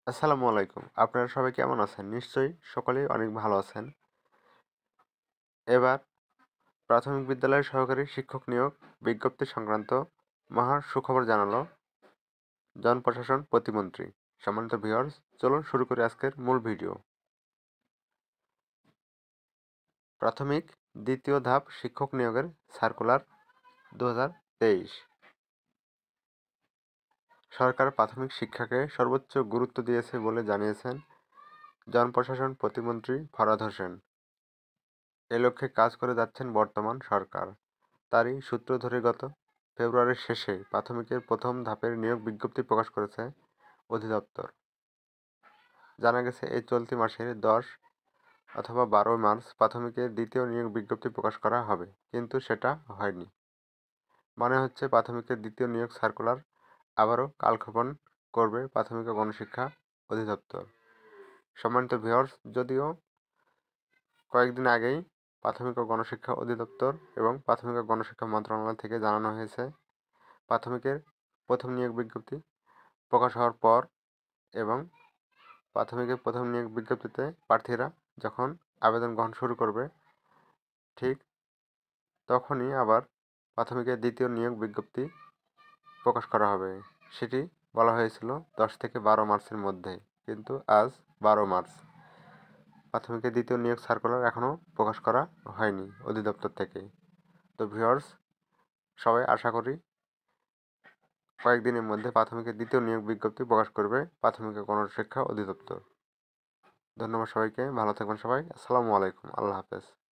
আসসালামু আলাইকুম। আপনারা সবাই কেমন আছেন? নিশ্চয়ই সকলেই অনেক ভালো আছেন। এবার প্রাথমিক বিদ্যালয়ের সহকারী শিক্ষক নিয়োগ বিজ্ঞপ্তি সংক্রান্ত মহা সুখবর জানালো জনপ্রশাসন প্রতিমন্ত্রী। সম্মানিত ভিউয়ার্স, চলুন শুরু করি আজকের মূল ভিডিও। প্রাথমিক দ্বিতীয় ধাপ শিক্ষক নিয়োগের সার্কুলার 2023। সরকার প্রাথমিক শিক্ষাকে সর্বোচ্চ গুরুত্ব দিয়েছে বলে জানিয়েছেন জনপ্রশাসন প্রতিমন্ত্রী ফরহাদ হোসেন। এ লক্ষ্যে কাজ করে যাচ্ছেন বর্তমান সরকার। তারই সূত্র ধরে গত ফেব্রুয়ারির শেষে প্রাথমিকের প্রথম ধাপের নিয়োগ বিজ্ঞপ্তি প্রকাশ করেছে অধিদপ্তর। জানা গেছে এই চলতি মাসের 10 অথবা 12 মার্চ প্রাথমিকের দ্বিতীয় নিয়োগ বিজ্ঞপ্তি প্রকাশ করা হবে, কিন্তু সেটা হয়নি। মনে হচ্ছে প্রাথমিকের দ্বিতীয় নিয়োগ সার্কুলার আবারও কালক্ষেপণ করবে প্রাথমিক ও গণশিক্ষা অধিদপ্তর। সম্মানিত ভিউয়ার্স, যদিও কয়েকদিন আগেই প্রাথমিক ও গণশিক্ষা অধিদপ্তর এবং প্রাথমিক ও গণশিক্ষা মন্ত্রণালয় থেকে জানানো হয়েছে প্রাথমিকের প্রথম নিয়োগ বিজ্ঞপ্তি প্রকাশ হওয়ার পর এবং প্রাথমিকের প্রথম নিয়োগ বিজ্ঞপ্তিতে প্রার্থীরা যখন আবেদন গ্রহণ শুরু করবে, ঠিক তখনই আবার প্রাথমিকের দ্বিতীয় নিয়োগ বিজ্ঞপ্তি প্রকাশ করা হবে। সেটি বলা হয়েছিল 10 থেকে 12 মার্চের মধ্যে, কিন্তু আজ 12 মার্চ। প্রাথমিকের দ্বিতীয় নিয়োগ সার্কুলার এখনও প্রকাশ করা হয়নি অধিদপ্তর থেকে। তো ভিউয়ার্স, সবাই আশা করি কয়েকদিনের মধ্যে প্রাথমিকের দ্বিতীয় নিয়োগ বিজ্ঞপ্তি প্রকাশ করবে প্রাথমিক ও গণশিক্ষা অধিদপ্তর। ধন্যবাদ সবাইকে। ভালো থাকবেন সবাই। আসসালামু আলাইকুম। আল্লাহ হাফেজ।